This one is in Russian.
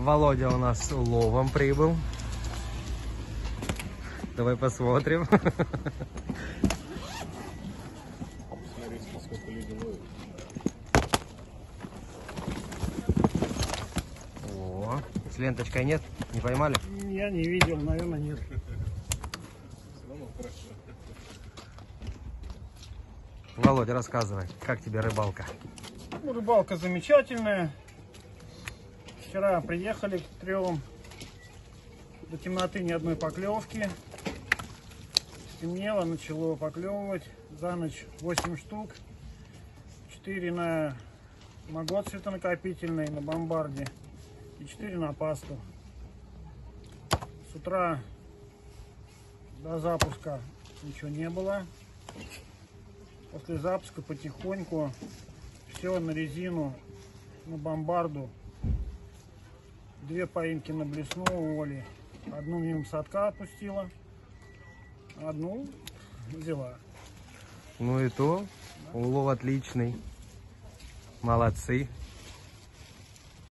Володя у нас с уловом прибыл. Давай посмотрим. Сколько люди ловят. О, с ленточкой нет? Не поймали? Я не видел, наверное, нет. Володя, рассказывай, как тебе рыбалка? Ну, рыбалка замечательная. Вчера приехали к 3. До темноты ни одной поклевки. Стемнело, начало поклевывать. За ночь 8 штук. 4 на магот светонакопительный, на бомбарде. И 4 на пасту. С утра до запуска ничего не было. После запуска потихоньку все на резину, на бомбарду. 2 поимки на блесну у Оли. Одну мимо садка отпустила, одну взяла. Ну и то, улов отличный. Молодцы.